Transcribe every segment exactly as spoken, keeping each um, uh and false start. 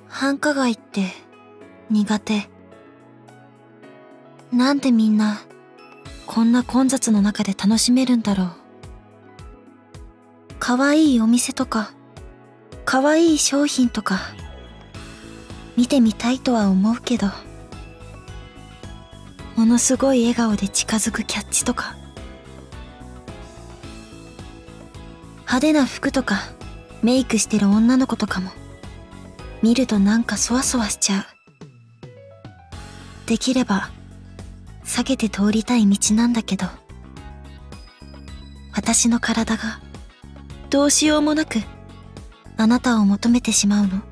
繁華街って苦手。なんでみんなこんな混雑の中で楽しめるんだろう。かわいいお店とかかわいい商品とか見てみたいとは思うけど、ものすごい笑顔で近づくキャッチとか、派手な服とかメイクしてる女の子とかも見るとなんかそわそわしちゃう。できれば避けて通りたい道なんだけど、私の体がどうしようもなくあなたを求めてしまうの。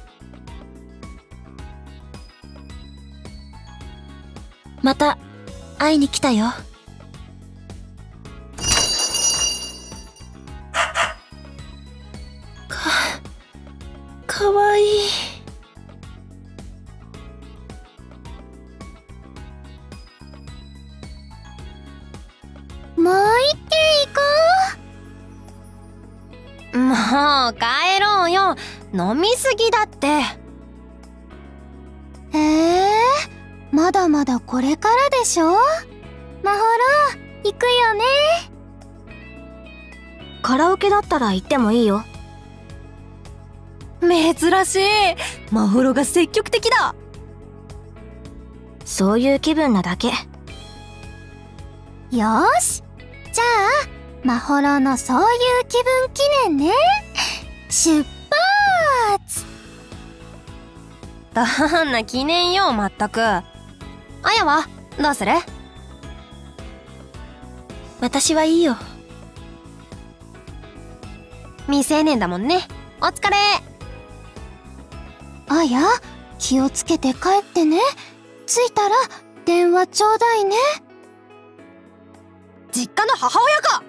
また会いに来たよ。か、かわいい。 もう一軒行こう。もう帰ろうよ。飲みすぎだって。えー、まだまだこれからでしょ。まほろ、行くよね。カラオケだったら行ってもいいよ。珍しい。まほろが積極的だ。そういう気分なだけ。よーし、じゃあまほろのそういう気分記念ね。出発。どんな記念よ、まったく。あやはどうする？ 私はいいよ。 未成年だもんね。お疲れ。あや、気をつけて帰ってね。着いたら電話ちょうだいね。実家の母親か。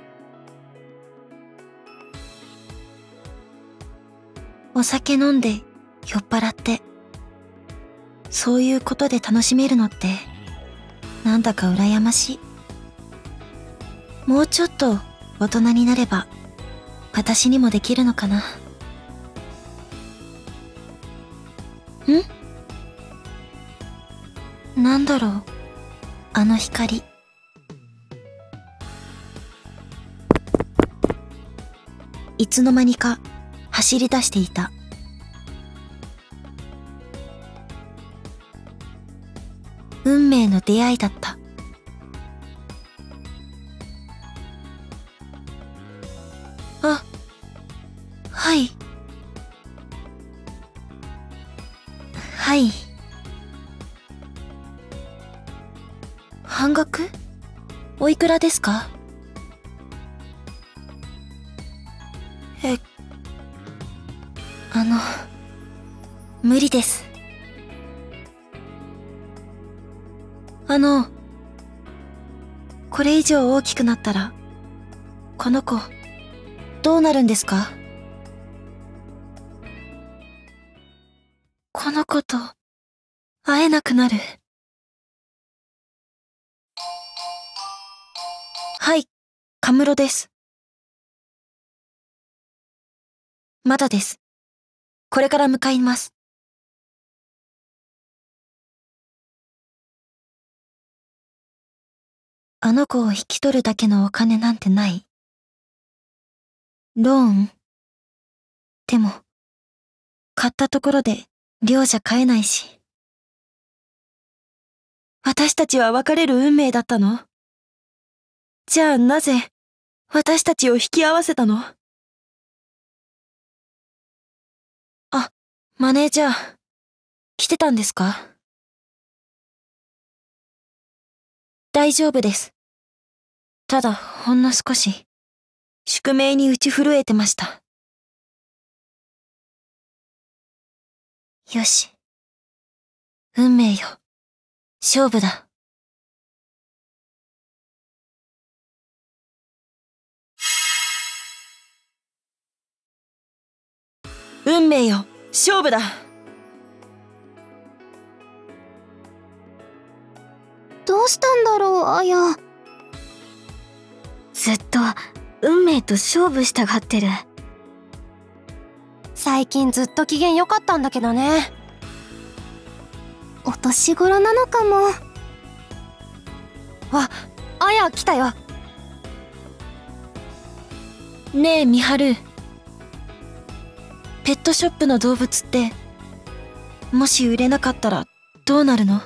お酒飲んで酔っ払ってそういうことで楽しめるのってなんだか羨ましい。もうちょっと大人になれば私にもできるのかな。ん？なんだろう、あの光。いつの間にか走り出していた。運命の出会いだった。あ、はい。はい。半額？おいくらですか？え、あの、無理です。あの、これ以上大きくなったら、この子、どうなるんですか？この子と、会えなくなる。はい、カムロです。まだです。これから向かいます。あの子を引き取るだけのお金なんてない。ローン？でも、買ったところで量じゃ買えないし。私たちは別れる運命だったの？じゃあなぜ、私たちを引き合わせたの？あ、マネージャー、来てたんですか？大丈夫です。ただ、ほんの少し、宿命に打ち震えてました。よし。運命よ。勝負だ。運命よ。勝負だ。 どうしたんだろう、あや。ずっと運命と勝負したがってる。最近ずっと機嫌良かったんだけどね。 年頃なのかも。 あ、あや来たよ。 ねえ、みはる。ペットショップの動物って、もし売れなかったらどうなるの？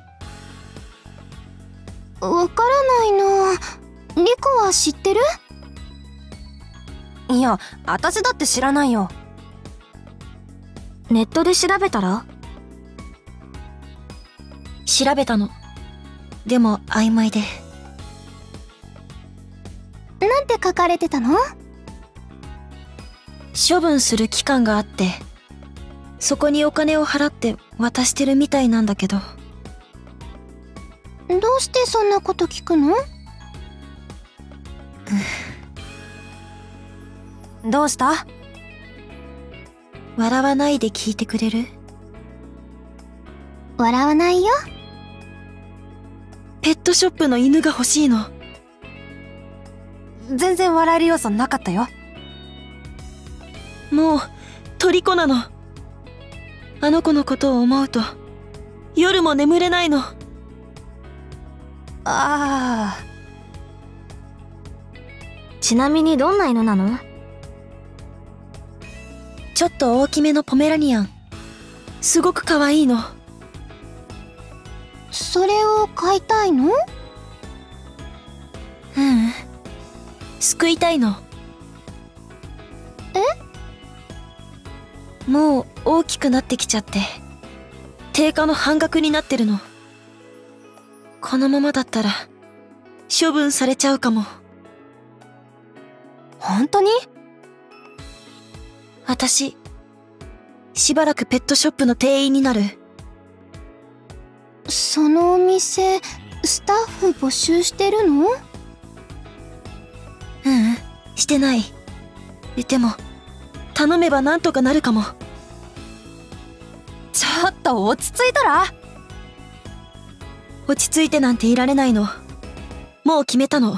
わからないな。リコは知ってる？ いや、私だって知らないよ。 ネットで調べたら？調べたの。でも曖昧で。 なんて書かれてたの？ 処分する期間があって、そこにお金を払って渡してるみたいなんだけど。 どうしてそんなこと聞くの？ どうした？ 笑わないで聞いてくれる？ 笑わないよ。 ペットショップの犬が欲しいの。 全然笑える要素なかったよ。 もう虜なの。あの子のことを思うと夜も眠れないの。 ああ。 ちなみにどんな犬なの？ちょっと大きめのポメラニアン。すごく可愛いの。 それを飼いたいの？ ううん。救いたいの。 え？ もう大きくなってきちゃって、定価の半額になってるの。このままだったら、処分されちゃうかも。 本当に？ 私、しばらくペットショップの店員になる。 そのお店、スタッフ募集してるの？ ううん、してない。でも、頼めばなんとかなるかも。 ちょっと落ち着いたら？ 落ち着いてなんていられないの。もう決めたの。 う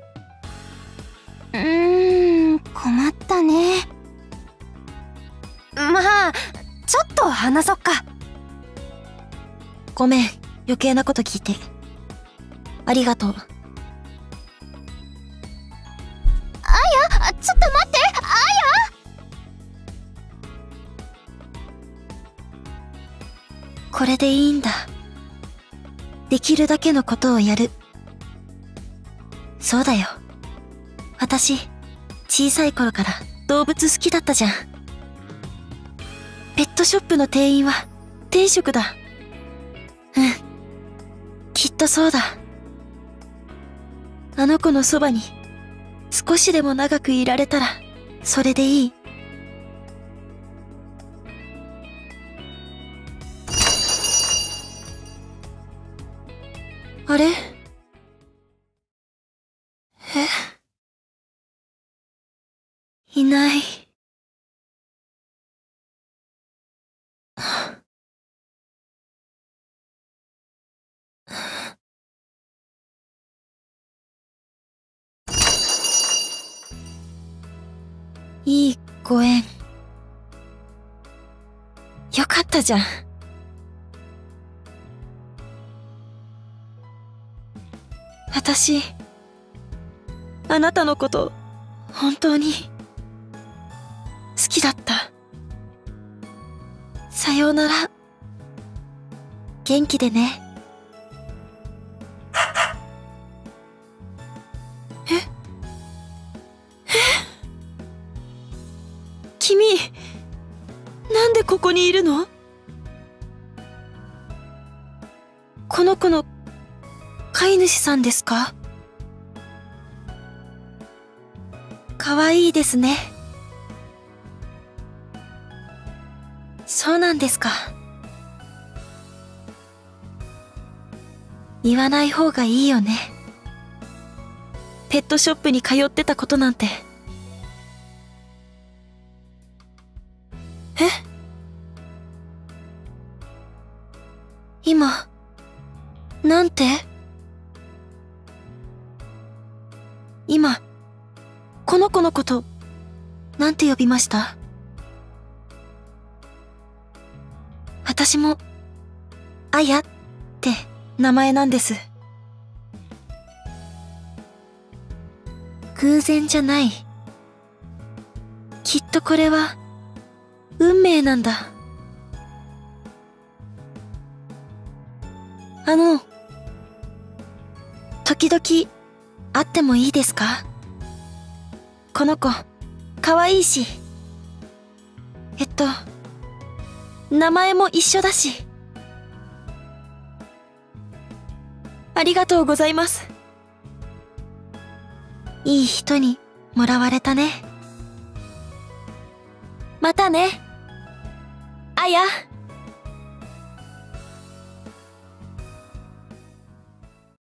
ーん、困ったね。 まあ、ちょっと話そっか。 ごめん、余計なこと聞いて。ありがとう。 あ、ちょっと待って、あこれでいいんだ。できるだけのことをやる。そうだよ。私、小さい頃から動物好きだったじゃん。ペットショップの店員は天職だ。うん。きっとそうだ。あの子のそばに少しでも長くいられたらそれでいい。あれ？え？いない。いいご縁。よかったじゃん。私、あなたのこと、本当に、好きだった。さようなら。元気でね。え？え？君、なんでここにいるの？この子の飼い主さんですか？かわいいですね。そうなんですか。言わない方がいいよね。ペットショップに通ってたことなんて。え？今、なんて？今、この子のこと、なんて呼びました？私も、あやっ名前なんです。偶然じゃない。きっとこれは運命なんだ。あの、時々会ってもいいですか？この子、可愛いし。えっと、名前も一緒だし。ありがとうございます。いい人にもらわれたね。またね、あや。